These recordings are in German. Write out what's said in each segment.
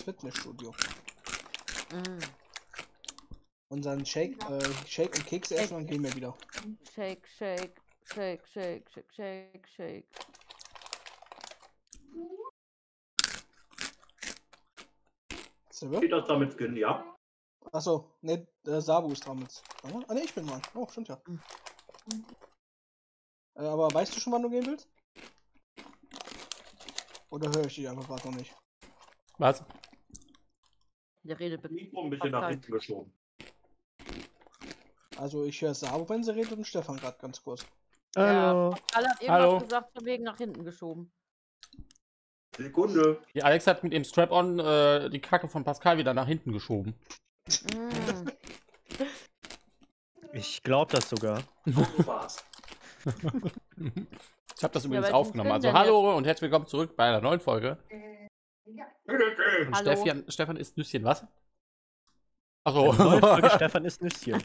ins Fitnessstudio. Mm. Unseren Shake und Kekse essen und gehen wir wieder. Shake, shake, shake, shake, shake, shake, shake. Geht das damit Skin, ja? Achso, ne, Sabu ist dran jetzt. Ah ne, ich bin dran. Oh, stimmt ja. Aber weißt du schon, wann du gehen willst? Oder höre ich dich einfach gerade noch nicht? Was? Der redet mit Mikro ein bisschen nach hinten geschoben. Also ich höre Sabu, wenn sie redet, und Stefan gerade ganz kurz. Hallo. Ja, Pascal hat irgendwas Hallo. gesagt, von wegen nach hinten geschoben. Sekunde. Die Alex hat mit dem Strap-on die Kacke von Pascal wieder nach hinten geschoben. Mm. Ich glaube das sogar. So war's. Ich habe das übrigens welchen aufgenommen. Skin Also denn hallo und herzlich willkommen zurück bei einer neuen Folge. Und Hallo. Stefan isst Nüsschen, was? Achso. Neue Folge Stefan ist Nüsschen.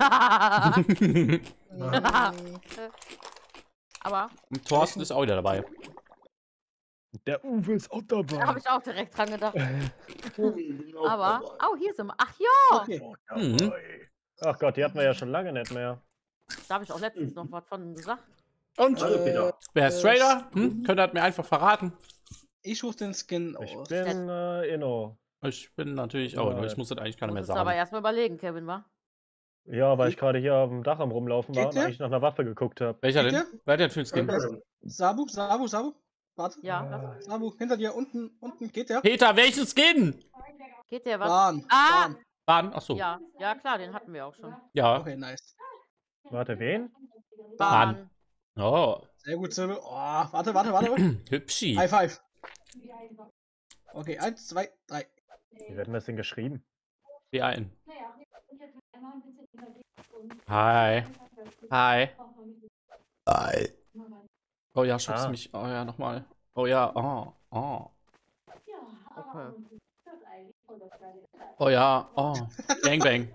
Aber Und Thorsten ist auch wieder dabei. Der Uwe ist auch dabei. da habe ich auch direkt dran gedacht. Aber, oh, hier sind wir. Ach ja, Okay. Mhm. Ach Gott, die hatten wir ja schon lange nicht mehr. da habe ich auch letztens noch was von gesagt. Und Hallo Peter. wer ist Trader? Könnt ihr mir einfach verraten? Ich suche den Skin Ich aus. bin Inno. Ich bin natürlich auch. Nein. Ich muss das eigentlich gar nicht mehr Musst aber sagen. erstmal überlegen, Kevin, wa? Ja, weil ich gerade hier auf dem Dach am Rumlaufen war Geht und der? eigentlich nach einer Waffe geguckt habe. Welcher Geht denn? Wer hat denn für ein Skin? Sabu. Warte. Ja, was? Sabu, hinter dir, unten, geht der? Peter, welchen Skin? Geht der was? Bahn. Ah! Bahn. Bahn, achso. Ja, ja klar, den hatten wir auch schon. Ja. Okay, nice. Warte, wen? Bahn. Oh. Sehr gut, Silbe. Oh, warte. Hübschi. High five. Okay, 1, 2, 3. Wie wird denn das denn geschrieben? Wie ein. Hi. Hi. Hi. Oh ja, schubst Ah. mich. Oh ja, nochmal. Oh ja, oh. Okay. Oh ja, oh. Gangbang.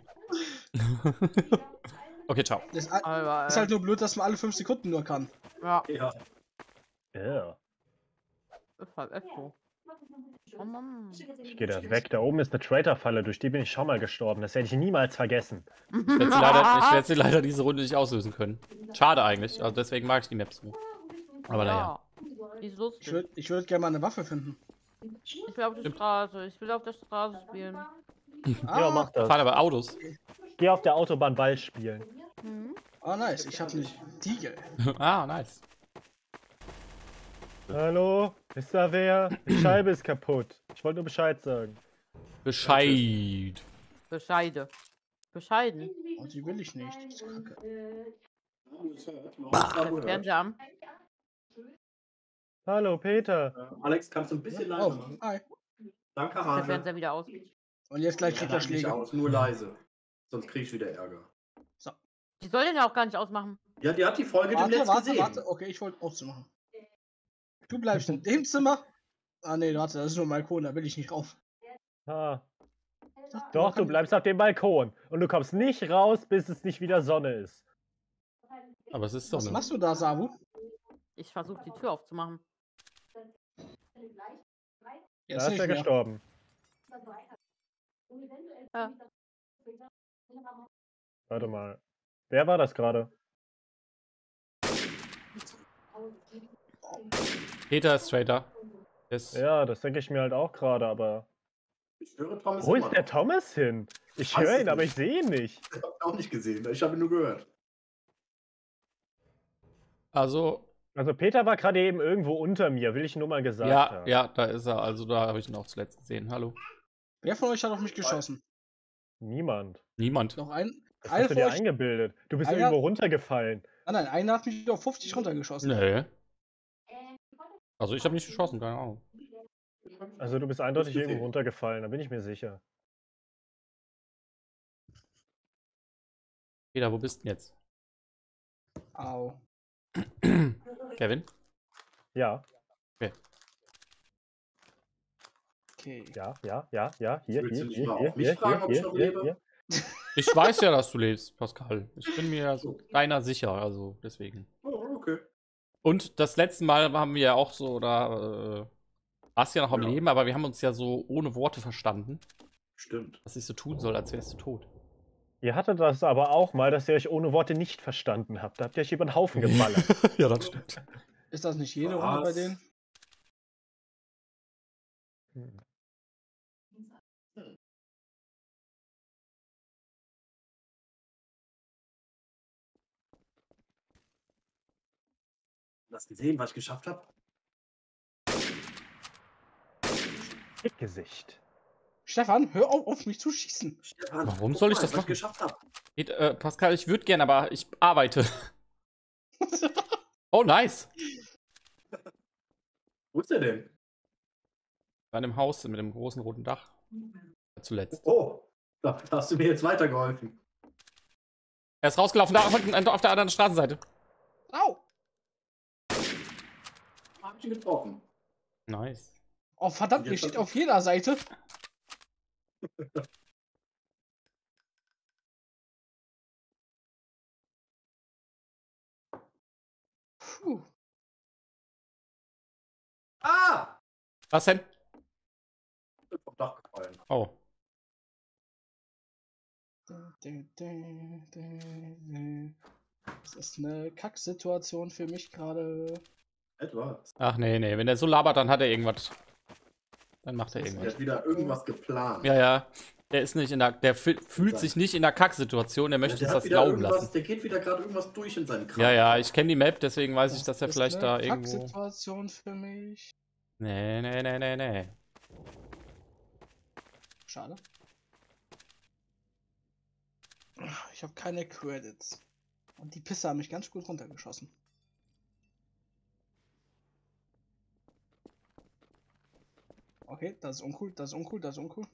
Okay, ciao. Das ist Aber, halt nur blöd, dass man alle 5 Sekunden nur kann. ja, Ja. Ja. ist halt echt so. Oh Mann. Ich gehe da weg. Da oben ist eine Traitor-Falle, durch die bin ich schon mal gestorben. Das werde ich niemals vergessen. Ich werde sie leider diese Runde nicht auslösen können. Schade eigentlich. Also deswegen mag ich die Maps so. Aber naja. Ja, die ist lustig. Ich würd gerne mal eine Waffe finden. Ich will auf der Straße. Ich will auf der Straße spielen. Ja, mach das. Fahren aber Autos. Geh auf der Autobahn Ball spielen. Mhm. Oh, nice. Ich hab nicht. Tiegel. Ah, nice. Hallo? Ist da wer? Die Scheibe ist kaputt. Ich wollte nur Bescheid sagen. Bescheid. Bescheide. Bescheiden. Oh, die will ich nicht. Die ist kacke. Fernseher an. Hallo, Peter. Alex, kannst du ein bisschen leiser Oh, machen? hi. Danke, Der Hase. Fernseher wieder aus. Und jetzt gleich kriegt er Nicht Schläge. aus, nur leise. Sonst krieg ich wieder Ärger. Die soll den ja auch gar nicht ausmachen. Ja, die hat die Folge demnächst gesehen. Warte. Okay, ich wollte auszumachen. Du bleibst in dem Zimmer. Ah, nee, warte, das ist nur ein Balkon, da will ich nicht rauf. Ah. Doch, du bleibst auf dem Balkon. Und du kommst nicht raus, bis es nicht wieder Sonne ist. Aber es ist Was Sonne. machst du da, Sabu? Ich versuche die Tür aufzumachen. Jetzt Da ist nicht er mehr. gestorben. Ja. Warte mal. Wer war das gerade? Peter ist Trader. Yes. Ja, das denke ich mir halt auch gerade, aber. Ich höre Thomas Wo immer ist der noch. Thomas hin? Ich Weiß höre ich ihn, aber nicht. ich sehe ihn nicht. Ich habe auch nicht gesehen, ich habe ihn nur gehört. Also, Also Peter war gerade eben irgendwo unter mir, will ich nur mal gesagt ja, haben. ja, da ist er. Also da habe ich ihn auch zuletzt gesehen. Hallo. Wer von euch hat auf mich geschossen? Niemand. Niemand. Noch ein? Das Einer hast du von dir euch? eingebildet. Du bist Einer- irgendwo runtergefallen. Nein, einer hat mich auf 50 runtergeschossen. Nee. Also ich habe nicht geschossen, keine Ahnung. Also du bist eindeutig gesehen. irgendwo runtergefallen, da bin ich mir sicher. Peter, wo bist du denn jetzt? Au. Kevin? Ja, Okay. ja. Hier, Willst du hier, nicht mal hier, auf mich hier, fragen, ob ich hier, noch hier, lebe? hier. Ich weiß ja, dass du lebst, Pascal. Ich bin mir deiner sicher, also deswegen. Oh, okay. Und das letzte Mal haben wir ja auch so da warst ja noch am Ja. Leben, aber wir haben uns ja so ohne Worte verstanden, Stimmt. dass ich so tun soll, als wärst du tot. Ihr hattet das aber auch mal, dass ihr euch ohne Worte nicht verstanden habt. Da habt ihr euch über den Haufen geballert. Ja, das stimmt. Ist das nicht jede Runde bei Was? denen? Hast du gesehen, was ich geschafft habe? Dickgesicht. Stefan, hör auf mich zu schießen. Stefan, Warum guck soll ich mal, das was machen? geschafft habe? Pascal, ich würde gerne, aber ich arbeite. Oh, nice. Wo ist der denn? Bei einem Haus mit einem großen roten Dach. Zuletzt. Oh, da hast du mir jetzt weitergeholfen. Er ist rausgelaufen, da auf der anderen Straßenseite. Au! Hab ich ihn getroffen. Nice. Oh, verdammt, ihr steht auf jeder Seite. Puh. Ah! Was denn? Ich bin vom Dach gefallen. Oh. Das ist eine Kacksituation für mich gerade. Etwas. Ach nee, nee. Wenn der so labert, dann hat er irgendwas. Dann macht er Er irgendwas. hat wieder irgendwas geplant. Ja, ja. Der ist nicht in der. Der fühlt sich nicht in der Kacksituation, der möchte der uns hat das wieder glauben irgendwas, lassen. der geht wieder gerade irgendwas durch in seinen Kram. Ja, ja, ich kenne die Map, deswegen weiß ich, dass er Das vielleicht ist da eine irgendwo. Kacksituation für mich. Nee, nee, nee, nee, nee. Schade. Ich habe keine Credits. Und die Pisse haben mich ganz gut runtergeschossen. Okay, das ist uncool, das ist uncool, das ist uncool.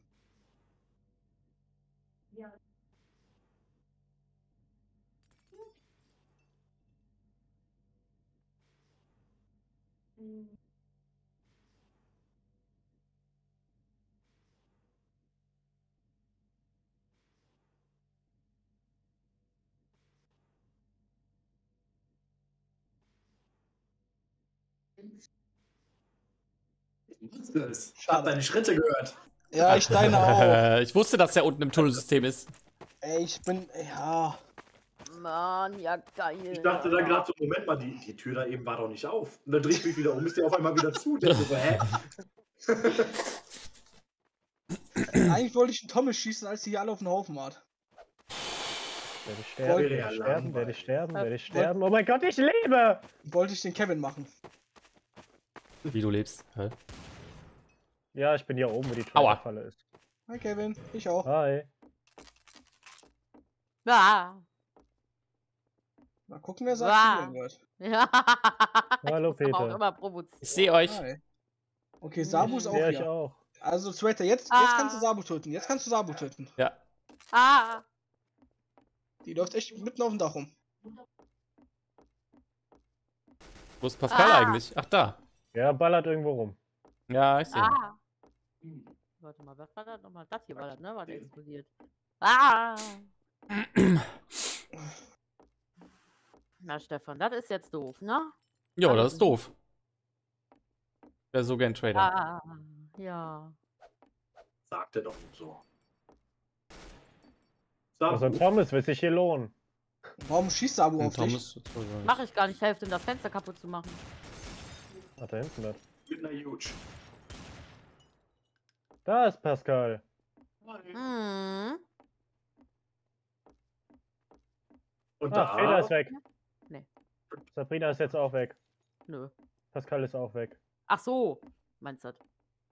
Ich hab deine Schritte gehört. Ja, ich deine auch. Ich wusste, dass der unten im Tunnelsystem ist. Ey, ich bin. Ja. Mann, ja geil. Ich dachte dann gerade so, Moment mal, die Tür da eben war doch nicht auf. Und dann drehe ich mich wieder um, ist der auf einmal wieder zu. Der so, hä? Eigentlich wollte ich einen Thomas schießen, als die hier alle auf den Haufen waren. Werde ich sterben, Wäre werde ja ich sterben, werde ich langweilig. sterben, werde ich sterben. Oh mein Gott, ich lebe! Wollte ich den Kevin machen. Wie du lebst. Hä? Ja, ich bin hier oben, wo die Aua. Trailerfalle ist. Hi Kevin, ich auch. Hi. Ja. Mal gucken, wer sagt, Wow. wird. Ja. Hallo, Das ist aber auch Peter. immer provoziert. Ich sehe euch. Hi. Okay, Sabu ist auch Ja, ich hier. auch. Also, Sweater, jetzt Ah. kannst du Sabu töten. Jetzt kannst du Sabu töten. Ja. Ah. Die läuft echt mitten auf dem Dach rum. Wo ist Pascal Ah. eigentlich? Ach, da. Ja, ballert irgendwo rum. Ja, ich sehe. Ah. Warte mal, was war das nochmal? Das hier war das, ne? War der explodiert. Ah. Na, Stefan, das ist jetzt doof, ne? Ja, das ist doof. Ich wäre so gern Trader. Ah. Ja. Sagt er doch nicht so. Also ein Thomas will sich hier lohnen. Warum schießt Sabu Und auf dich? Thomas. Mach ich gar nicht, helfe ihm das Fenster kaputt zu machen. Ach, da hinten das. Mit einer Huge. Da ist Pascal. Hm. Und Ah, Peter da ist weg. Nee. Sabrina ist jetzt auch weg. Nö. Pascal ist auch weg. Ach so. Meinst du das?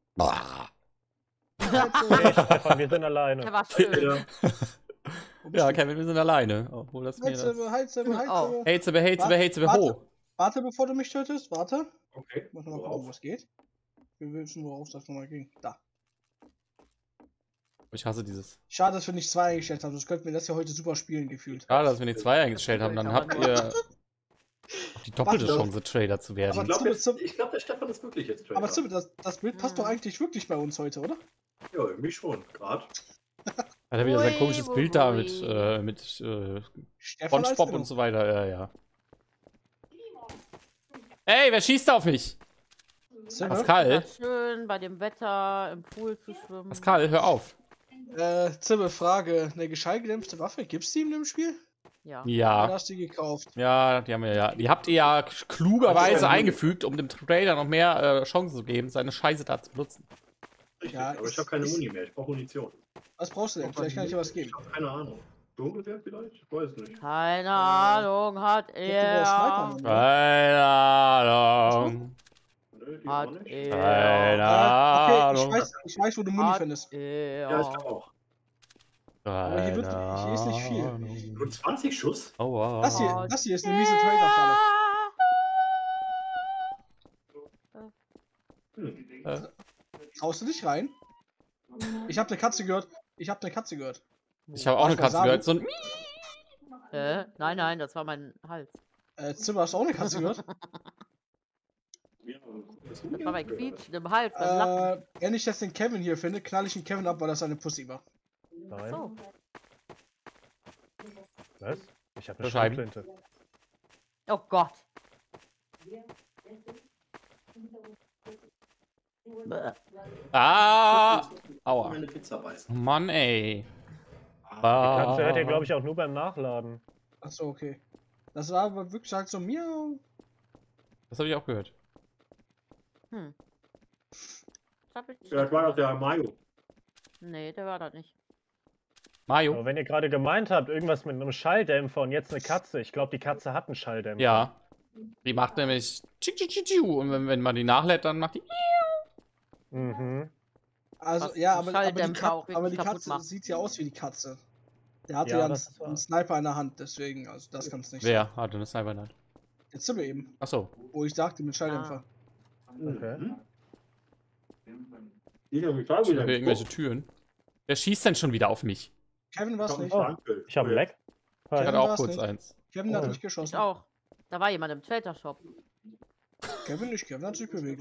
Hey, Stefan, wir sind Der alleine. war schön. Peter. Wo bist Ja, du? Kevin, wir sind alleine. Obwohl das mir das. Heizebe. Oh. Hey, Zibbe, hey, Zibbe, hey, Zibbe, ho. Warte, bevor du mich tötest. Warte. Okay. Muss noch mal gucken, wo es geht. Wir wissen, worauf das nochmal ging. Da. Ich hasse dieses. Schade, dass wir nicht 2 eingestellt haben, sonst könnten wir das ja heute super spielen gefühlt. Schade, dass wir nicht 2 eingestellt haben. Dann habt ihr die doppelte Warte. Chance, Trader zu werden. Aber- Ich glaub, der Stefan ist wirklich jetzt Trader. Aber Zibbe, das Bild passt doch eigentlich wirklich bei uns heute, oder? Ja, irgendwie schon, gerade. Hat er wieder sein Ui, komisches ui, Bild da ui. mit Stefan als SpongeBob Minno. und so weiter. Ja, ja. Ey, wer schießt auf mich? Zimmer? Pascal, Schön bei dem Wetter im Pool zu schwimmen. Pascal, hör auf. Zimmer, Frage. Eine geschallgedämpfte Waffe, gibt's die in dem Spiel? Ja. Oder Ja. hast du die gekauft? Ja, die haben wir ja. Die habt ihr ja klugerweise eingefügt, um dem Trailer noch mehr Chancen zu geben, seine Scheiße da zu benutzen. Richtig, Ja, aber ich habe keine Muni mehr. Ich brauche Munition. Was brauchst du denn? Vielleicht kann ich dir was geben. Ich habe keine Ahnung. Dunkelwerk vielleicht? Ich weiß nicht. Keine Ahnung hat Gib dir das Sniper, er. Mann. Keine Ahnung. Nö, die Hat auch nicht. er. Keine Okay, Ahnung. ich weiß, wo du Muni Hat findest. Ja, ich er. auch. Aber hier ist nicht viel. Nur 20 Schuss? Oh, wow. Das hier ist eine miese Trader-Falle. Hm. Traust du dich rein? Ich habe eine Katze gehört. Ich habe Ich habe auch eine Katze gehört. So ein Nein, nein, das war mein Hals. Zimmer, hast du auch eine Katze gehört? Das war mein Quietschen im Hals beim Lachen. Wenn ich jetzt den Kevin hier finde, knall ich den Kevin ab, weil das eine Pussy war. Nein. So. Was? Ich habe eine Scheiben. Schrotflinte. Oh Gott. Bäh. Ah! Aua. Meine Pizza beißen. Mann, ey. Die Katze hört ja, Ah. glaube ich, auch nur beim Nachladen. Achso, okay. Das war aber wirklich halt so miau. Das habe ich auch gehört. Hm. Das hab ich Vielleicht war das der Mayo. Nee, der war das nicht. Mario? Aber wenn ihr gerade gemeint habt, irgendwas mit einem Schalldämpfer und jetzt eine Katze, ich glaube, die Katze hat einen Schalldämpfer. Ja. Die macht nämlich und wenn man die nachlädt, dann macht die. Mhm. Also, Was ja, den aber die, Schalldämpfer auch aber die wirklich kaputt Katze macht. sieht ja aus wie die Katze. Der hatte Ja, ja einen, das ist wahr. einen Sniper in der Hand, deswegen, also das kann's nicht Wer hatte eine Cybernight? sein. Der Zimmer eben, Achso. wo ich sagte mit Schalldämpfer. Okay. Mhm. Ich habe Ich höre irgendwelche Türen. Wer schießt denn schon wieder auf mich? Kevin war's nicht. Ich habe einen Leck. Ich Kevin hatte auch war's kurz nicht. eins. Kevin hat Oh. nicht geschossen. Ich auch. Da war jemand im Trader-Shop. Kevin nicht, Kevin hat sich bewegt.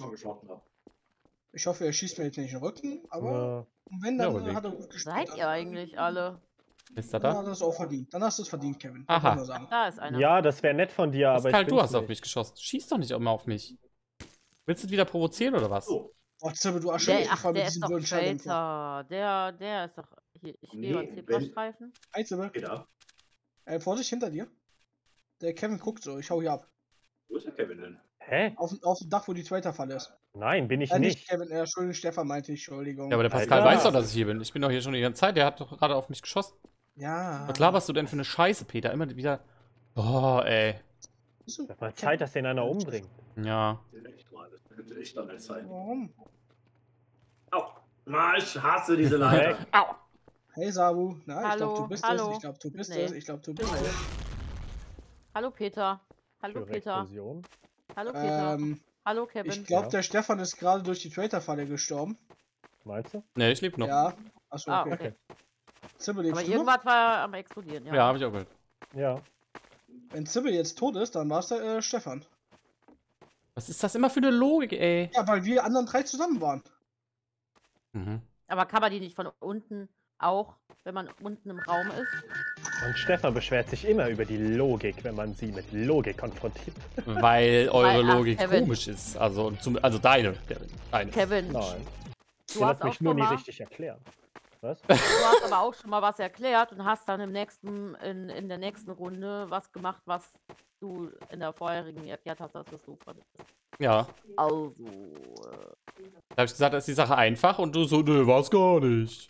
Ich hoffe, er schießt mir jetzt nicht in den Rücken, aber Ja. wenn, Ja, dann bewegt. hat er gut gespielt. Seid ihr eigentlich alle? Ist er Dann da? hat er es auch verdient. Dann hast du es verdient, Kevin. Aha. Kann ich nur sagen. Da ist einer. Ja, das wäre nett von dir, aber Pascal, ich du bin's hast auf nicht. mich geschossen. Schieß doch nicht immer auf mich. Willst du wieder provozieren oder was? So. Oh, Zimmer, du erschreckst mich voll mit Der ist diesem doch blöden Schalldämpfer. Traitor. Der ist doch. Hier, ich Nee, gehe mal Zebrastreifen. Hey, Zimmer. Geht ab. Vorsicht hinter dir. Der Kevin guckt so, ich hau hier ab. Wo ist der Kevin denn? Hä? Auf dem Dach, wo die Trader-Falle ist. Nein, bin ich Nicht nicht. Kevin, Entschuldigung, Stefan meinte ich, Entschuldigung. Ja, aber der Pascal Alter. weiß doch, dass ich hier bin. Ich bin doch hier schon die ganze Zeit. Der hat doch gerade auf mich geschossen. Ja. Was laberst du denn für eine Scheiße, Peter? Immer wieder. Oh, ey. Wieso? Wird mal Zeit, dass den einer umbringt. Ja. Echt mal, das könnte echt dann sein. Warum? Au! Na, ich hasse diese Leiter. Weg. Au! Hey Sabu, na, ich Hallo, glaube, du bist hallo. es. Ich glaube, du bist Nee. es. Ich glaube, du bist Nee. es. Hallo Peter. Hallo Für Peter. Explosion. Hallo Peter. Ähm, Hallo Kevin. ich glaube, Ja. der Stefan ist gerade durch die Trader-Falle gestorben. Meinst du? Ne, ich lebe noch. Ja, Ja. Achso, Ah, okay. okay. Zibbel, Aber lebst du noch? irgendwas war am explodieren, ja. habe ich auch gehört. Ja. Wenn Zibbel jetzt tot ist, dann war es der Stefan. Was ist das immer für eine Logik, ey? Ja, weil wir anderen drei zusammen waren. Mhm. Aber kann man die nicht von unten auch, wenn man unten im Raum ist? Und Stefan beschwert sich immer über die Logik, wenn man sie mit Logik konfrontiert. Weil eure Ach, Logik Kevin. komisch ist. Also deine. Deine. Kevin, Nein. du Du hast hast auch mich nur schon nie mal, richtig erklären. Was? du hast aber auch schon mal was erklärt und hast dann in der nächsten Runde was gemacht, was du in der vorherigen erklärt hast, dass du fandest. Ja. Also, Da habe ich gesagt, da ist die Sache einfach und du so, nö, war's gar nicht.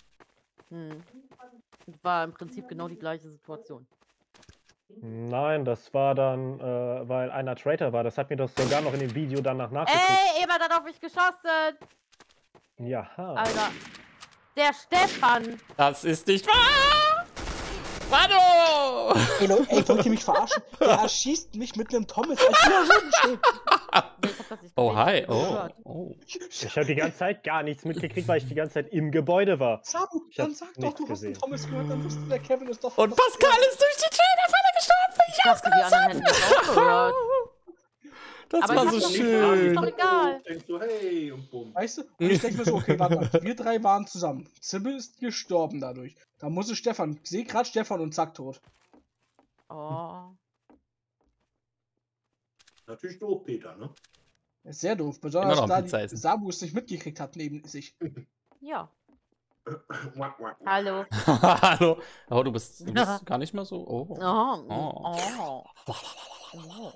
war im Prinzip genau die gleiche Situation. Nein, das war dann, weil einer Traitor war. Das hat mir doch sogar noch in dem Video danach nachgeguckt. Ey, jemand hat auf mich geschossen! Jaha. Alter, der Stefan! Das ist nicht wahr! Manu! Ey, wollt ihr mich verarschen? Der erschießt mich mit einem Thomas, als wir da oben stehen. Nee, ich hab das nicht Oh, gesehen, hi. ich hab nur Oh. gehört. Oh. Ich habe die ganze Zeit gar nichts mitgekriegt, weil ich die ganze Zeit im Gebäude war. Sabu, Ich hab dann sag doch, nichts du hast einen gesehen. Thomas gehört, dann wusste der Kevin ist doch... Und Pascal ist durch die Trainerfalle gestorben. Ich dachte, die anderen hätten das auch gehört. Das Aber war ich so hab doch schön. Ist doch egal. Denkst du, hey, und bumm. Weißt du? Und ich denke mir so, okay, warte mal, wir drei waren zusammen. Zibbel ist gestorben dadurch. Da muss es Stefan, ich sehe gerade Stefan und zack, tot. Oh. Natürlich doof, Peter, ne? Ist sehr doof. Immer Besonders noch ein da Pizza die essen. Sabu es nicht mitgekriegt hat neben sich. Ja. Wack, wack. Hallo. Hallo. Oh, du bist gar nicht mal so. Oh. Oh. Oh. Oh.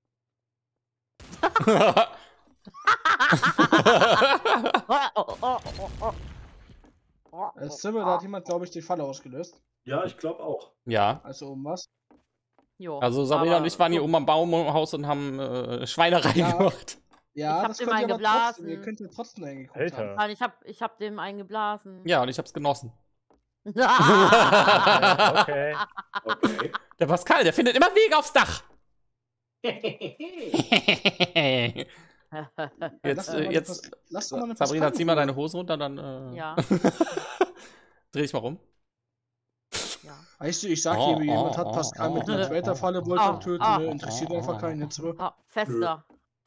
Sibyl, da hat jemand, glaube ich, die Falle ausgelöst. Ja, ich glaube auch. Ja. Also um was? Jo, Also Sabrina aber und ich waren hier gut. oben am Baumhaus und haben Schweinerei Ja. gemacht. Ja, Ich hab das dem könnt ihr einen aber trotzdem. geblasen. Ihr könnt ja trotzdem reingeguckt Alter. haben. Nein, ich hab dem einen geblasen. Ja, und ich hab's genossen. Okay. Okay. Der Pascal, der findet immer Wege aufs Dach. Lass doch mal Jetzt lass doch mal eine Sabrina, zieh mal Pascal-Ruhe. deine Hose runter, dann Ja. dreh dich mal rum. Ja. Weißt du, ich sag Oh, hier, jemand oh, hat oh, Pascal mit oh, der oh, Traitor-Falle oh, wollte oh, töten, oh, ne? Interessiert oh, einfach oh, keinen oh. jetzt. So. Oh, fester.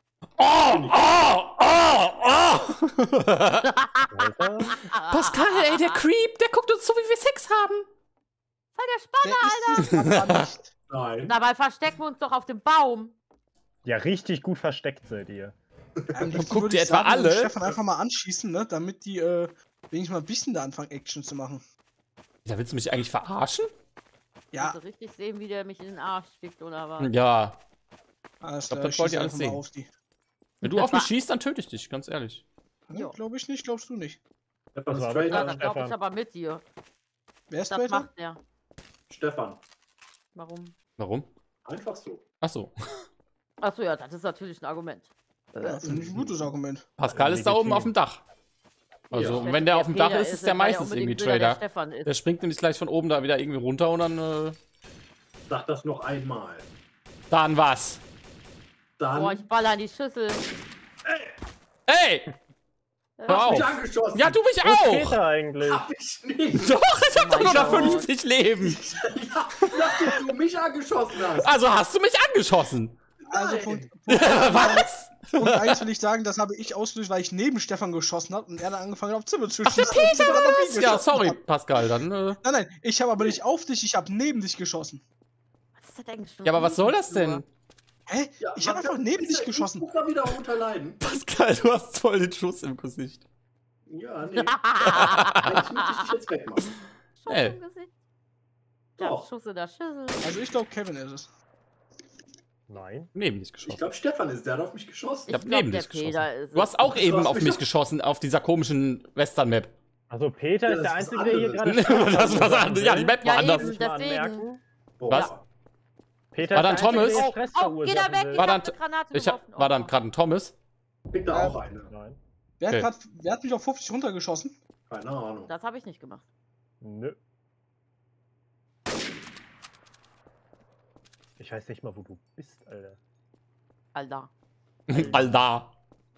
Alter. Pascal, ey, der Creep, der guckt uns zu, wie wir Sex haben. Voll der Spanner. Der ist es aber nicht. Nein. Dabei verstecken wir uns doch auf dem Baum. Ja, richtig gut versteckt seid ihr. Guckt ihr etwa alle? Stefan einfach mal anschießen, ne? Damit die wenigstens mal ein bisschen da anfangen, Action zu machen. Da willst du mich eigentlich verarschen? Ja, Also richtig sehen, wie der mich in den Arsch schickt oder was. Ja. alles glaub, klar, das wollt ihr schieß alles einfach mal sehen. auf die. Wenn du auf mich schießt, dann töte ich dich, ganz ehrlich. Jo. Glaube ich nicht, glaubst du nicht. Stefan Das ist war Traitor. Ja, aber- dann glaub ich Stefan. aber mit dir. Wer ist Das Traitor? macht der. Stefan. Warum? Warum? Einfach so. Ach so. Achso, ja, das ist natürlich ein Argument. Ja, finde ich ein gutes Argument. Pascal ist da oben Legitim. auf dem Dach. Also, Ja. und wenn der auf dem Dach ist, ist der meistens irgendwie Trader. Stefan ist. Der springt nämlich gleich von oben da wieder irgendwie runter und dann, Sag das noch einmal. dann was? Dann Boah, ich baller in die Schüssel. Ey! Hör hast du mich auf. angeschossen. Ja, du mich Wo ist auch! Peter eigentlich? Hab ich nicht. Doch, ich hab doch nur noch Gott. 50 Leben. Ja, nachdem du mich angeschossen hast. Also hast du mich angeschossen. Also Nein. Punkt Was? 1 will ich sagen, das habe ich ausgelöst, weil ich neben Stefan geschossen habe und er dann angefangen hat, auf Zimmer zu Ach, der schießen. und Peter Zimmer dann auf ihn Ja, geschossen sorry, hat. Pascal, dann, Nein, nein, ich habe aber nicht auf dich, ich habe neben dich geschossen. Was ist das eigentlich schon Ja, aber was soll das denn? Hä? Ja, Ich habe was einfach kann neben dich dieser geschossen. Innsbrucker wieder unterleiden. Pascal, du hast voll den Schuss im Gesicht. Ja, nee. Eigentlich muss ich dich jetzt wegmachen. Schuss Ey. im Gesicht. Ja, Doch. Schuss in der Schüssel. Also ich glaube, Kevin ist es. Nein. Neben dich Ich geschossen. glaube, Stefan ist der, hat auf mich geschossen. Ich hab glaub, neben der dich geschossen. Peter ist Du hast auch Du eben hast auf mich mich doch- geschossen, auf dieser komischen Western-Map. Also Peter Ja, ist das der ist Einzige, der hier anderes. gerade Das war anders. Ja, die Map war Ja, anders. eben. Muss ich mal deswegen. anmerken. Boah. Was? Peter War ist dann der Einzige, Thomas? der Stress Oh, geh da verursachen weg, will. ich War hab dann- eine Granate Ich geworfen. war dann gerade ein Thomas. Kriegt da auch eine. Nein. Wer, Okay. wer hat mich auf 50 runtergeschossen? Keine Ahnung. Das habe ich nicht gemacht. Nö. Ich weiß nicht mal, wo du bist, Alter. Alter. Alter.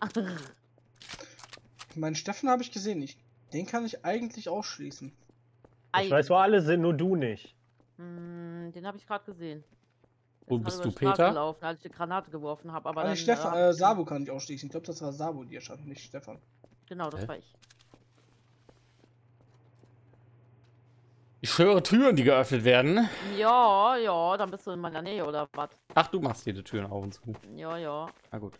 Meinen Steffen habe ich gesehen. Den kann ich eigentlich ausschließen. Ich weiß, wo alle sind, nur du nicht. Den habe ich gerade gesehen. Wo Ist bist gerade du, über die Straße Peter? gelaufen, als ich die Granate geworfen habe. Aber Aber dann, Stefan, Sabu kann ich ausschließen. Ich glaube, das war Sabu, die er stand, nicht Stefan. Genau, das Hä? war ich. Ich höre Türen, die geöffnet werden. Ja, ja, dann bist du in meiner Nähe oder was? Ach, du machst jede Türen auf und zu. Ja, ja. Na gut.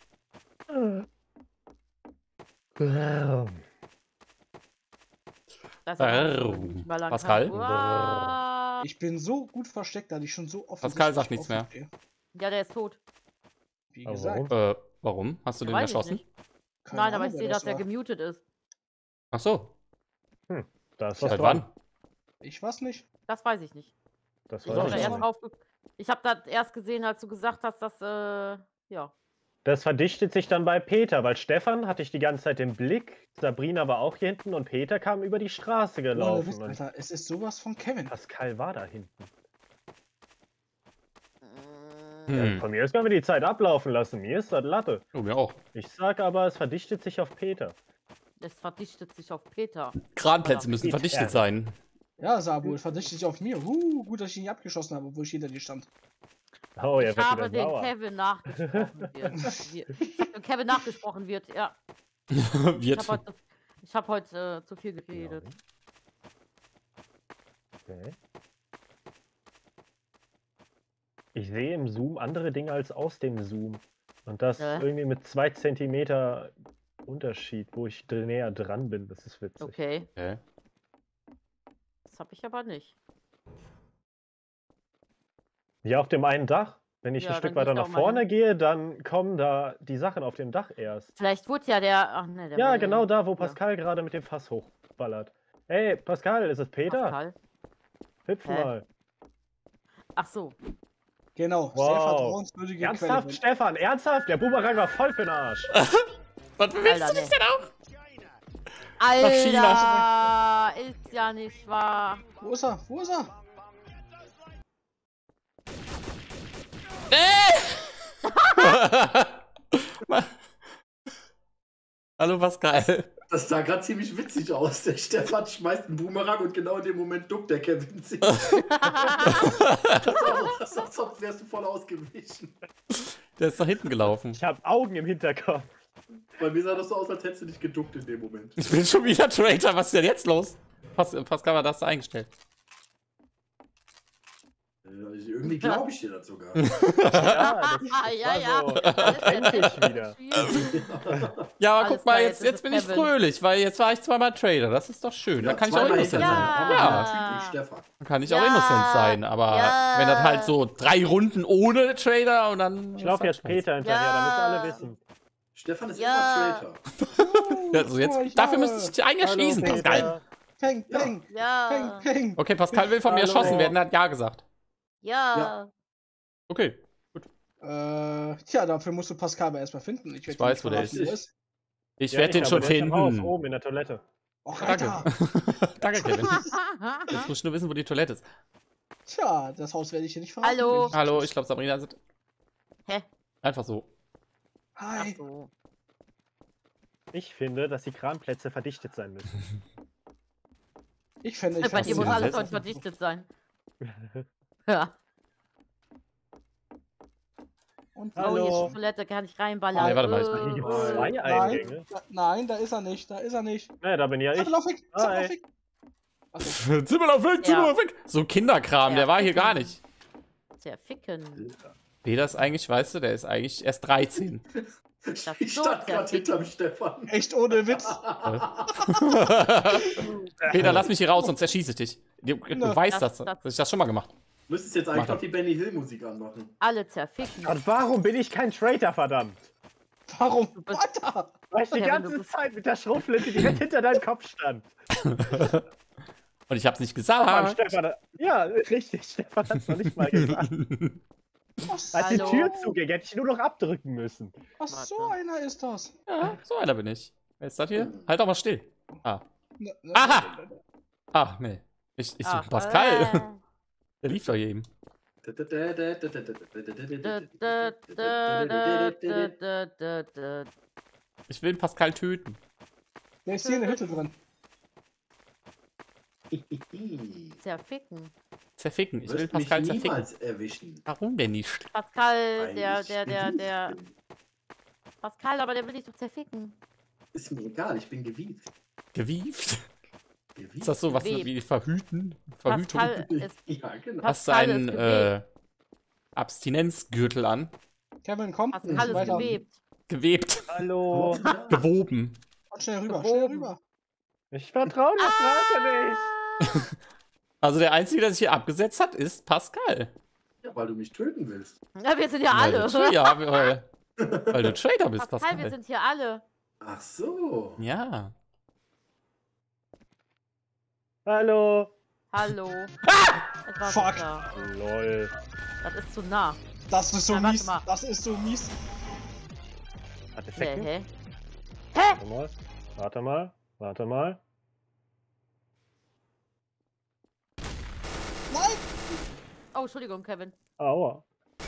Das ist aber auch Brrr. so, wenn ich mal lang Pascal? kann. Uah. Ich bin so gut versteckt, dass ich schon so offen. Pascal sagt nichts mehr. Ja, der ist tot. Wie Aber gesagt. Warum? Hast du den Weiß ich erschossen? nicht. keine Nein, aber Ahnung, ich wer sehe, das dass er war. gemutet ist. Ach so. Da ist was Seit dran. wann? Ich weiß nicht. Das weiß ich nicht. Das Ich weiß habe ich da erst auch nicht. drauf ich habe das erst gesehen, als du gesagt hast, dass, ja. Das verdichtet sich dann bei Peter, weil Stefan hatte ich die ganze Zeit im Blick, Sabrina war auch hier hinten und Peter kam über die Straße Ohne gelaufen. Witz, Und Alter, es ist sowas von Kevin. Pascal war da hinten. Hm. Von mir aus können wir die Zeit ablaufen lassen. Mir ist das Latte. Oh, mir auch. Ich sag aber, es verdichtet sich auf Peter. Es verdichtet sich auf Peter. Kranplätze müssen Peter. verdichtet sein. Ja, Sabu, verdichtet sich auf mir. Gut, dass ich ihn nicht abgeschossen habe, obwohl ich hinter dir stand. Oh, er Ich wird habe wieder den sauer. Kevin nachgesprochen wird. Ich habe dem Kevin nachgesprochen wird, ja. Wird. Ich habe heute zu viel geredet. Okay. Ich sehe im Zoom andere Dinge als aus dem Zoom. Und das Ja. irgendwie mit 2 Zentimeter Unterschied, wo ich näher dran bin. Das ist witzig. Okay, Okay. das habe ich aber nicht. Ja, auf dem einen Dach. Wenn ich Ja, ein dann Stück geh ich weiter da nach auch mal vorne hin. gehe, dann kommen da die Sachen auf dem Dach erst. Vielleicht wurde ja der. Ach ne, der Ja, wurde genau da, wo ja. Pascal gerade mit dem Fass hochballert. Hey, Pascal, ist es Peter? Pascal. Hüpf Hä? mal. Ach so. Genau, sehr Wow. vertrauenswürdige Ernsthaft, Quelle. Stefan, ernsthaft? Der Boomerang war voll für den Arsch. Was bewegst Alter, du dich nee. denn auch? Alter, ist ja nicht wahr. Wo ist er? Wo ist er? Hallo Pascal. Das sah gerade ziemlich witzig aus. Der Stefan schmeißt einen Boomerang und genau in dem Moment duckt der Kevin sich. Das war so, sonst wärst du voll ausgewichen. Der ist nach hinten gelaufen. Ich habe Augen im Hinterkopf. Bei mir sah das so aus, als hättest du dich geduckt in dem Moment. Ich bin schon wieder Traitor. Was ist denn jetzt los? Pascal, was hast du eingestellt? Irgendwie glaube ich dir das sogar. Ja, das Ja, war ja. so Das ist authentisch jetzt wieder. schwierig. Ja, aber Alles guck mal, klar, jetzt jetzt ist bin es ich Kevin. fröhlich, weil jetzt war ich zweimal Trader. Das ist doch schön. Da kann ich auch zweimal innocent sein. hintereinander. Ja. Typisch Stefan. Dann kann ich auch Ja. innocent sein. Aber Ja. wenn das halt so 3 Runden ohne Trader und dann. Ich laufe jetzt Peter hinterher, Ja. damit alle wissen. Stefan ist Ja. immer Traitor. Ja, so jetzt, dafür müsste ich dich eigentlich Hallo, erschießen, Pascal. Peter. Peng, peng, peng, Ja. peng. Okay, Pascal will von mir Hallo. erschossen werden. Er hat ja gesagt. Ja. Okay. Tja, dafür musst du Pascal aber erstmal finden. Ich weiß, wo der verraten, ist. Ich Ja, werde den aber schon der ist im Haus, finden. oben in der Toilette. Och, Danke. Alter. Danke, Kevin. Jetzt muss ich nur wissen, wo die Toilette ist. Tja, das Haus werde ich hier nicht verraten. Hallo. Hallo, ich glaube, Sabrina ist. Hä? Einfach so. Ach Hi. so. Ich finde, dass die Kranplätze verdichtet sein müssen. Ich fände, ich Bei dir hast muss du alles gesetzt? heute verdichtet sein. Ja. Und Oh, Hallo. hier ist die Toilette, kann ich reinballern. Nee, warte mal, ich Hier gibt Nein, es 2 Eingänge. Nein, da ist er nicht, da ist er nicht. Naja, da bin ja ich. Lauf weg, Hi. lauf weg. Achso, Zimmerlauf weg, Ja. Zimmerlauf weg. So Kinderkram, Ja, der war hier ficken. gar nicht. Zerficken. Peter ist eigentlich, weißt du, der ist eigentlich erst 13. Ich so stand gerade der hinterm Stefan. echt ohne Witz. Peter, lass mich hier raus, sonst erschieße ich dich. Du Na, weißt das- das, das- dass ich das schon mal gemacht habe. Du müsstest jetzt Mach eigentlich doch. noch die Benny Hill Musik anmachen. Alle zerficken. Und warum bin ich kein Traitor, verdammt? Warum? Du bist- Alter! Weil ich die Kevin, ganze du bist- Zeit mit der Schrotflinte direkt hinter deinem Kopf stand. Und ich hab's nicht Aber gesagt. Stefan, ja, richtig, Stefan hat es noch nicht mal gesagt. Ach, Als die Hallo? Tür zuging, hätte ich nur noch abdrücken müssen. ach, so einer ist das. Ja, so einer bin ich. Wer ist das hier? Halt doch mal still. Ah. Na, na, Aha! na, na, na. Ach, nee. Ich suche Ach, Pascal. Der lief doch hier eben. Ich will Pascal töten. Der ist hier in der Hütte drin. Zerficken. Zerficken. Ich will Wirst mich Pascal zerficken. niemals erwischen. Warum denn nicht? Pascal, der. Weil ich Pascal, aber der will dich doch zerficken. Ist mir egal, ich bin gewieft. Gewieft? Gewieft? Ist das so was Gewebt. wie Verhüten? Verhütung? Pascal ist. Ja, genau. Hast du Pascal ist einen gewebt. Abstinenzgürtel an? Kevin, komm. Pascal ist weiter. gewebt. Gewebt. Hallo. Gewoben. Und schnell rüber, Gewoben. schnell rüber. Ich vertraue der Straße nicht. Also der Einzige, der sich hier abgesetzt hat, ist Pascal. Ja, weil du mich töten willst. Ja, wir sind ja alle. Ja, weil du Trader bist, Pascal, wir Pascal. sind hier alle. Ach so. Ja. Hallo. Hallo. Etwas Fuck. da. Lol. Das ist zu nah. Das ist so Ja, warte mies. mal. Das ist so mies. Hat Hä, Effekte? hä? Warte mal. Warte mal. Warte mal. Nein! Oh, Entschuldigung, Kevin. Aua.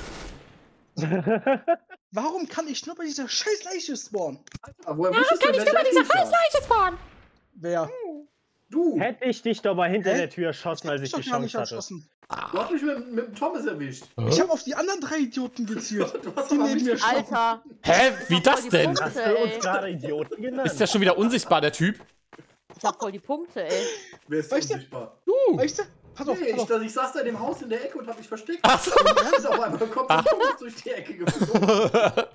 Warum kann ich nur bei dieser scheiß Leiche spawnen? Aber woher wusstest du, in welcher Tür war? Wer? Du! Hätte ich dich doch mal hinter Hä? der Tür erschossen, als ich doch die gar Chance nicht hatte. erschossen. Du hast mich mit dem Thomas erwischt. Ich habe auf die anderen 3 Idioten gezielt. Du hast Die aber neben mich mir standen. Alter. Hä? Wie Voll das die denn? Punkte, Hast du uns ey. gerade Idioten genannt? Ist der schon wieder unsichtbar, der Typ? Ich hab voll die Punkte, ey. Wer ist Weißt du? unsichtbar? Weißt du? Pass auf, Nee, pass auf. ich saß da in dem Haus in der Ecke und hab mich versteckt. Ach so. Und auf einmal kommt der Thomas durch die Ecke geflogen.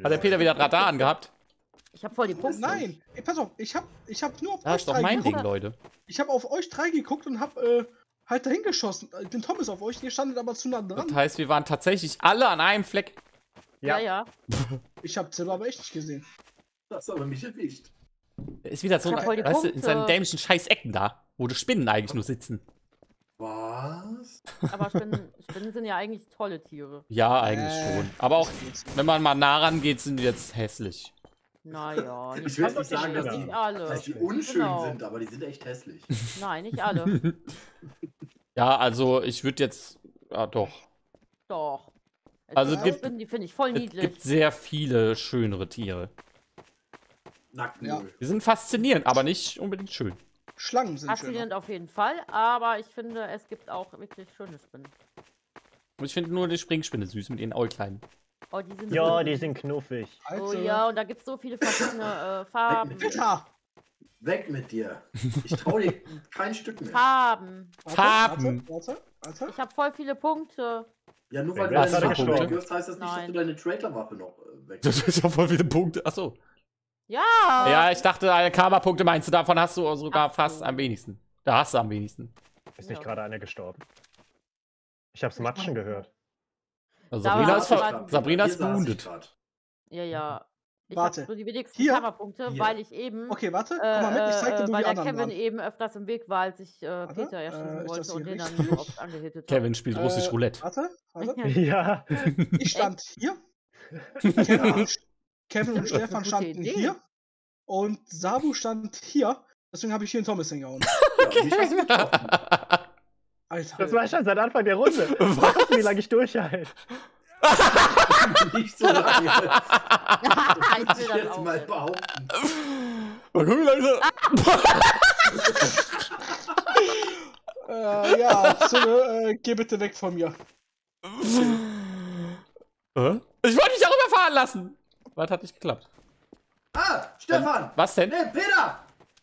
Hat der Peter wieder Radar angehabt? Ich habe voll die Punkte. Nein, ey, pass auf, ich hab nur auf Das euch ist doch 3 mein Ding, geguckt. Leute. Ich habe auf euch 3 geguckt und hab halt dahin geschossen. Den Thomas auf euch, ihr standet aber zu nah dran. Das heißt, wir waren tatsächlich alle an einem Fleck. Ja, ja. Ich hab Zimmer aber echt nicht gesehen. Das ist aber nicht erwischt. Der ist wieder so, Ich hab voll die weißt du, in Punkte. seinen dämlichen Scheiß-Ecken da, wo die Spinnen eigentlich nur sitzen. Was? Aber Spinnen sind ja eigentlich tolle Tiere. Ja, eigentlich schon. Aber auch, wenn man mal nah rangeht, sind die jetzt hässlich. Naja, Ich nicht, will nicht sagen, dass dass nicht die, alle. dass die unschön Genau. sind, aber die sind echt hässlich. Nein, nicht alle. Ja, also ich würde jetzt, ja doch. Doch. Es Also gibt gibt- Spinnen, die finde ich voll Es niedlich. gibt sehr viele schönere Tiere. Nacktmull. Die sind faszinierend, aber nicht unbedingt schön. Schlangen sind schöner. Faszinierend auf jeden Fall, aber ich finde, es gibt auch wirklich schöne Spinnen. Und ich finde nur die Springspinne süß mit ihren Äuglein. Oh, die sind Ja, so die süß. sind knuffig. Oh Also, ja, und da gibt es so viele verschiedene Farben. Peter! Weg mit dir. Ich trau dir kein Stück mehr. Farben. Farben. Warte. Ich habe voll viele Punkte. Ja, nur weil du Was deine für Waffe Punkte? weggehst, heißt das nicht, dass Nein. du deine Traitor-Waffe noch weg. Das ist ja voll viele Punkte. Achso. Ja. Ja, ich dachte, Karma-Punkte meinst du, davon hast du sogar Ach so. fast am wenigsten. Da hast du am wenigsten. Ist nicht Ja. gerade einer gestorben? Ich hab's Matschen gehört. Also Da Sabrina war ist, aber- Sabrina Hier ist saß ich wounded. grad. Ja, ja. Ich Warte. habe nur die wenigsten Hier? Kammerpunkte, Hier. weil ich eben. Okay, warte. Komm mal mit, ich zeig dir, wo weil die der anderen Kevin waren. eben öfters im Weg war, als ich Peter ist erschießen das wollte und hier den dann richtig? oft angehittet habe. Kevin spielt russisch Roulette. Warte. Ja. Ich stand hier. Kevin und Stefan Gute standen Idee. hier. Und Sabu stand hier. Deswegen habe ich hier einen Thomas hingehauen. Ja, mich hast du getroffen. Alter. Das war schon seit Anfang der Runde. Mal gucken, wie lange ich durchhalte. Nicht so lange. ich will Ich das jetzt auch. mal behaupten. Mal gucken, wie lange Ja, Zunge, geh bitte weg von mir. Ich wollte mich darüber fahren lassen. Was hat nicht geklappt? Ah, Stefan! Was denn? Hey, Peter!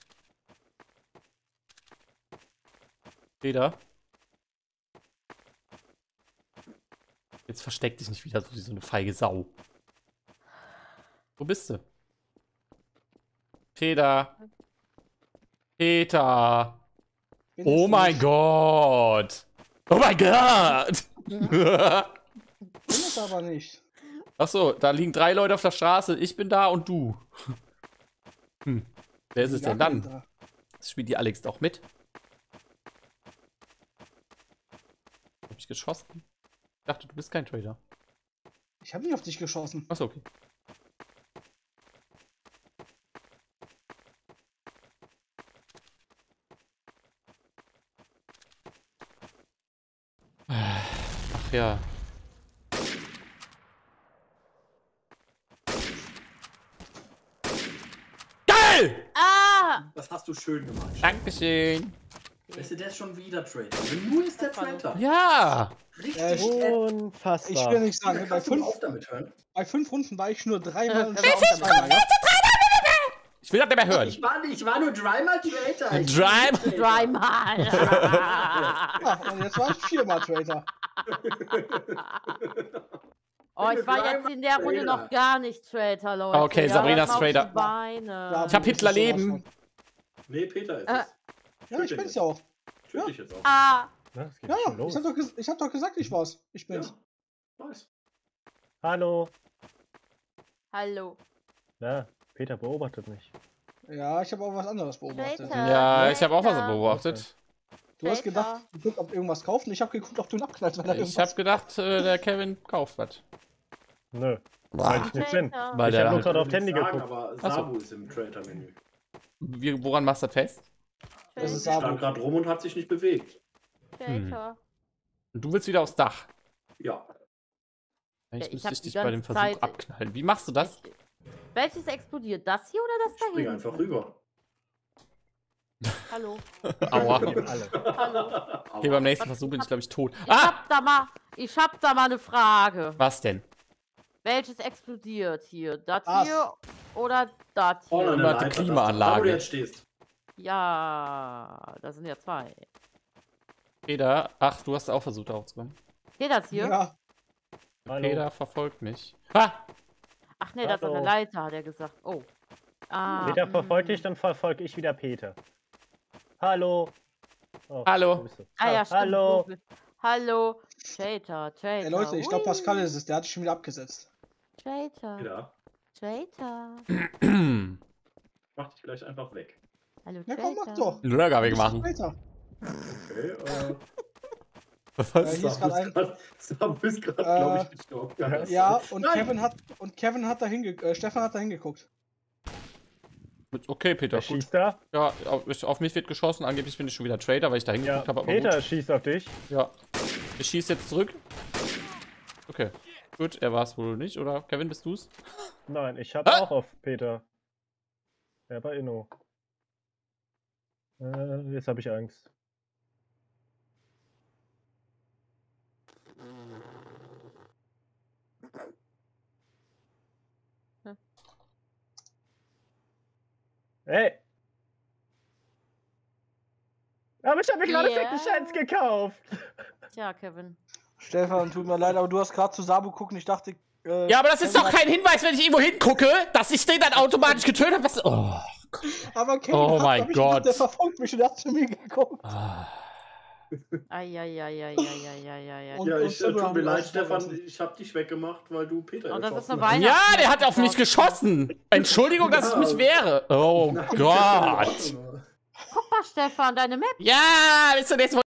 Peter? Jetzt versteck dich nicht wieder so wie so eine feige Sau. Wo bist du? Peter. Peter. Bin Oh jetzt mein nicht. Gott. Oh mein Gott. Bin es aber nicht. Achso, da liegen 3 Leute auf der Straße. Ich bin da und du. Wer ist es denn dann? Da. Spielt die Alex doch mit? Hab ich geschossen? Ich dachte, du bist kein Trader. Ich habe nicht auf dich geschossen. Achso, okay. Ach ja. Geil! Ah! Das hast du schön gemacht. Dankeschön. Weißt du, der ist schon wieder Traitor. Nur ist der Das war Traitor. Ja. Richtig. Ich Unfassbar. will nicht sagen, Kannst du mal auf damit hören? bei 5 Runden war ich nur 3-mal und Wie viel Stefan zweimal. Ja? Ich will das nicht mehr hören. Ich war nur dreimal Traitor. Ich Dreimal? bin Traitor. Dreimal! Ja, und jetzt war ich 4-mal Traitor. Oh, ich war jetzt in der Runde noch gar nicht Traitor, Leute. Okay, Ja, Sabrinas auf die Traitor. Beine. Ich hab Hitler leben. Nee, Peter ist Äh. es. Ja, ich bin's ja auch. Töte ich jetzt auch. Ah! Na, das geht Ja, schon los. ich hab doch gesagt, ich war's. Ich bin's. Ja, weiß. Hallo. Hallo. Na, Peter beobachtet mich. Ja, ich habe auch was anderes beobachtet. Traitor. Ja, ich habe auch was Traitor. beobachtet. Du hast Traitor. gedacht, du guckst, ob irgendwas kauft und ich habe geguckt, ob du ihn abknallst, wenn er Ich irgendwas habe gedacht, der Kevin kauft was. Nö, weil ich nicht bin. Traitor. Weil Ich hab der nur halt, gerade auf Will Handy ich sagen, geguckt. aber Ach so. Sabu ist im Traitor-Menü. woran machst du das fest? Das ist Sie stand Sabu. gerade rum und hat sich nicht bewegt. Traitor. Und du willst wieder aufs Dach. Ja. Eigentlich ich müsste hab ich die dich bei dem ganze Versuch Zeit- abknallen. Wie machst du das? Welches explodiert? Das hier oder das da Spring hinten? einfach rüber. Hallo. Aua. Hier, alle. Hallo. Okay, beim nächsten Versuch bin ich, glaube ich, tot. Ich Ah! hab da mal eine Frage. Was denn? Welches explodiert hier? Das Was? hier oder das Vorne hier? an der Warte, Leiter, Klimaanlage. Da, wo du jetzt stehst. Ja, da sind ja 2. Peter, ach, du hast auch versucht aufzukommen. Geht das hier? Ja, Hallo. Peter verfolgt mich. Ah! Ach, Ach nee, das ist eine Hallo. Leiter, hat er gesagt. Oh. Peter verfolgt dich, dann verfolge ich wieder Peter. Hallo. Oh, Hallo. wo bist du? Ah ja, stimmt. Hallo. Hallo. Traitor. Ey Leute, ich glaube Pascal ist es, der hat sich schon wieder abgesetzt. Traitor. Ja, Traitor. mach dich gleich einfach weg. Hallo, Ja komm, mach Traitor. doch. Einen Burger Du bist doch wegmachen. Traitor. Okay, Was? hier ist gerade ein. Sam ist gerade, Äh, glaube ich, gestorben. Ja, und Nein. Kevin hat da hingeguckt. Stefan hat da hingeguckt. Okay, Peter, Wer gut. schießt da? Ja, auf mich wird geschossen. Angeblich bin ich schon wieder Trader, weil ich da Ja, hingeguckt habe. Aber Peter gut. schießt auf dich. Ja. Ich schieße jetzt zurück. Okay. Gut, er war es wohl nicht, oder? Kevin, bist du's? Nein, ich habe auch auf Peter. Ja, bei Inno. Jetzt habe ich Angst. Hey! Aber ich habe mir gerade Ja. Second Chance gekauft. Tja, Kevin. Stefan, tut mir leid, aber du hast gerade zu Sabu gucken. Ich dachte. Ja, aber das ist Kevin doch hat- kein Hinweis, wenn ich irgendwo hingucke, dass ich den dann automatisch getötet habe. Was? Oh. Aber Kevin Oh hat, mein hab ich gedacht, Gott. der verfolgt mich und der hat zu mir geguckt. Ah. Eieieiei. Und- Ja, und ich Silber tut haben mir wir leid, auch Stefan, vergessen. ich habe dich weggemacht, weil du Peter Oh, das ist geschossen eine hast. Ja, der hat auf mich geschossen. Entschuldigung, dass ich mich wehre. Oh Nein, Gott. das ist in Ordnung. Guck mal, Stefan, deine Map. Ja, bis zur nächsten Folge.